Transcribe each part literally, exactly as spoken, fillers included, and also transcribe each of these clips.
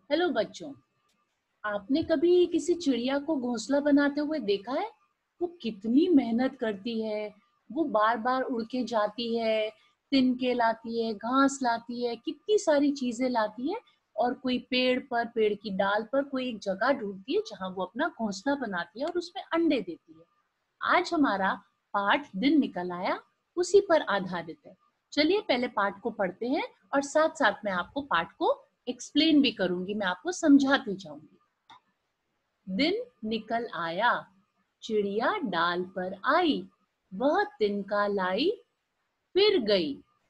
Hello बच्चों, आपने कभी किसी चिड़िया को घोंसला बनाते हुए देखा है? वो कितनी मेहनत करती है। वो बार बार उड़ के जाती है, तिनके लाती है, घास लाती है, कितनी सारी चीजें लाती है और कोई पेड़ पर, पेड़ की डाल पर कोई एक जगह ढूंढती है जहां वो अपना घोंसला बनाती है और उसमें अंडे देती है। आज हमारा पाठ दिन निकल आया उसी पर आधारित है। चलिए पहले पाठ को पढ़ते हैं और साथ साथ मैं आपको पाठ को एक्सप्लेन भी करूंगी, मैं आपको समझाती जाऊंगी। दिन निकल आया, चिड़िया डाल पर आई, वह तिनका लाई, फिर गई।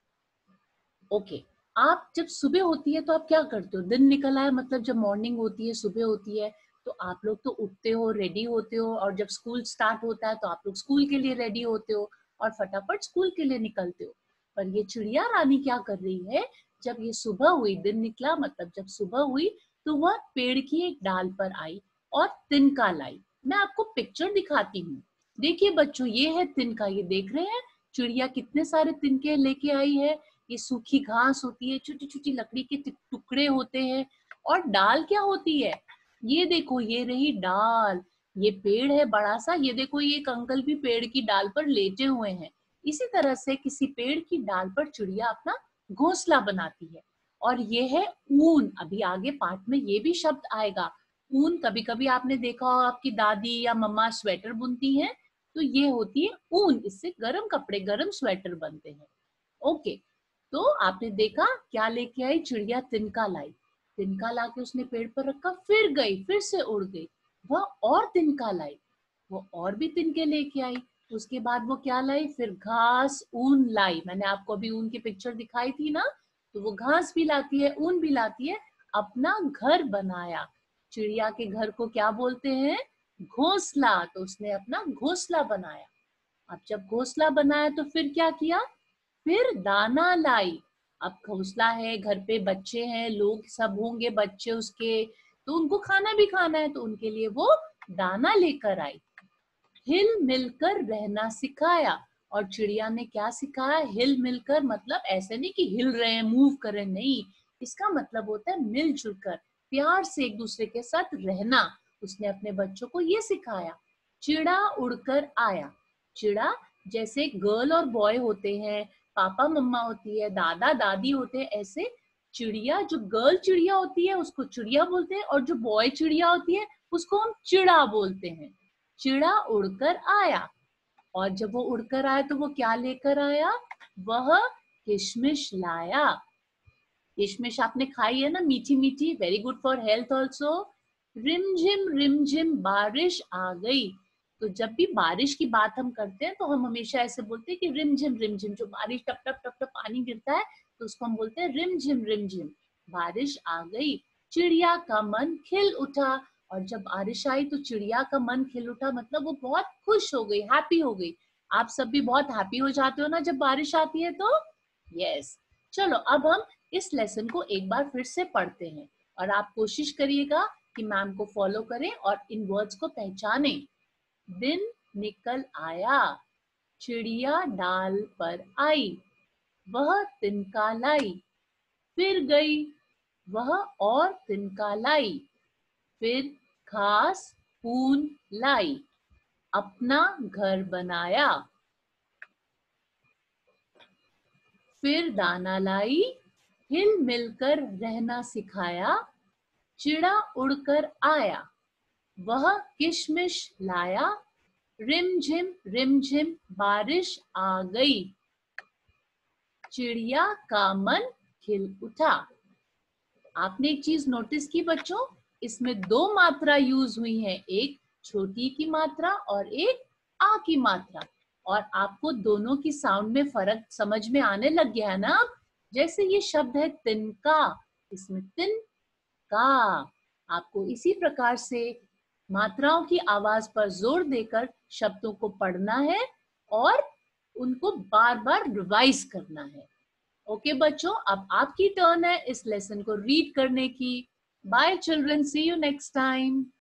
ओके, आप जब सुबह होती है तो आप क्या करते हो? दिन निकल आया मतलब जब मॉर्निंग होती है, सुबह होती है, तो आप लोग तो उठते हो, रेडी होते हो और जब स्कूल स्टार्ट होता है तो आप लोग स्कूल के लिए रेडी होते हो और फटाफट स्कूल के लिए निकलते हो। पर ये चिड़िया रानी क्या कर रही है? जब ये सुबह हुई, दिन निकला मतलब जब सुबह हुई, तो वह पेड़ की एक डाल पर आई और तिनका लाई। मैं आपको पिक्चर दिखाती हूँ। देखिए बच्चों, ये है तिनका, ये देख रहे हैं चिड़िया कितने सारे तिनके लेके आई है। ये सूखी घास होती है, छोटी छोटी लकड़ी के टुकड़े होते हैं। और डाल क्या होती है? ये देखो, ये रही डाल। ये पेड़ है बड़ा सा, ये देखो ये एक अंकल भी पेड़ की डाल पर लेटे हुए हैं। इसी तरह से किसी पेड़ की डाल पर चिड़िया अपना घोंसला बनाती है। और ये है ऊन। अभी आगे पाठ में ये भी शब्द आएगा, ऊन। कभी कभी आपने देखा हो आपकी दादी या मम्मा स्वेटर बुनती हैं, तो ये होती है ऊन। इससे गर्म कपड़े, गर्म स्वेटर बनते हैं। ओके, तो आपने देखा क्या लेके आई चिड़िया? तिनका लाई। तिनका लाके उसने पेड़ पर रखा, फिर गई, फिर से उड़ गई। वह और तिनका लाई, वो और भी तिनके लेके आई। उसके बाद वो क्या लाई? फिर घास, ऊन लाई। मैंने आपको अभी ऊन की पिक्चर दिखाई थी ना, तो वो घास भी लाती है, ऊन भी लाती है। अपना घर बनाया। चिड़िया के घर को क्या बोलते हैं? घोंसला। तो उसने अपना घोंसला बनाया। अब जब घोंसला बनाया तो फिर क्या किया? फिर दाना लाई। अब घोंसला है, घर पे बच्चे हैं, लोग सब होंगे बच्चे उसके, तो उनको खाना भी खाना है, तो उनके लिए वो दाना लेकर आई। हिल मिलकर रहना सिखाया। और चिड़िया ने क्या सिखाया? हिल मिलकर, मतलब ऐसे नहीं कि हिल रहे हैं, मूव कर रहे हैं, नहीं। इसका मतलब होता है मिलजुल कर, प्यार से एक दूसरे के साथ रहना। उसने अपने बच्चों को ये सिखाया। चिड़ा उड़कर आया। चिड़ा जैसे गर्ल और बॉय होते हैं, पापा मम्मा होती है, दादा दादी होते हैं, ऐसे चिड़िया, जो गर्ल चिड़िया होती है उसको चिड़िया बोलते हैं और जो बॉय चिड़िया होती है उसको हम चिड़ा बोलते हैं। चिड़ा उड़कर आया। और जब वो उड़कर आया तो वो क्या लेकर आया? वह किशमिश लाया। किशमिश आपने खाई है ना, मीठी मीठी, very good for health also. रिमझिम रिमझिम बारिश आ गई। तो जब भी बारिश की बात हम करते हैं तो हम हमेशा ऐसे बोलते हैं कि रिमझिम रिमझिम, जो बारिश टप टप टप टप पानी गिरता है तो उसको हम बोलते हैं रिमझिम रिमझिम। बारिश आ गई, चिड़िया का मन खिल उठा। और जब बारिश आई तो चिड़िया का मन खिल उठा, मतलब वो बहुत खुश हो गई, हैप्पी हो गई। आप सब भी बहुत हैप्पी हो जाते हो ना जब बारिश आती है तो? यस। चलो अब हम इस लेसन को एक बार फिर से पढ़ते हैं और आप कोशिश करिएगा कि मैम को फॉलो करें और इन वर्ड्स को पहचानें। दिन निकल आया, चिड़िया डाल पर आई, वह तिनका लाई, फिर गई, वह और तिनका लाई, फिर घास ऊन लाई, अपना घर बनाया, फिर दाना लाई, हिल मिलकर रहना सिखाया, चिड़ा उड़कर आया, वह किशमिश लाया, रिमझिम रिमझिम बारिश आ गई, चिड़िया का मन खिल उठा। आपने एक चीज नोटिस की बच्चों, इसमें दो मात्रा यूज हुई है, एक छोटी की मात्रा और एक आ की मात्रा। और आपको दोनों की साउंड में फर्क समझ में आने लग गया है ना? जैसे ये शब्द है तिनका, इसमें तिन का। आपको इसी प्रकार से मात्राओं की आवाज पर जोर देकर शब्दों को पढ़ना है और उनको बार बार रिवाइज करना है। ओके बच्चों, अब आपकी टर्न है इस लेसन को रीड करने की। Bye children, see you next time.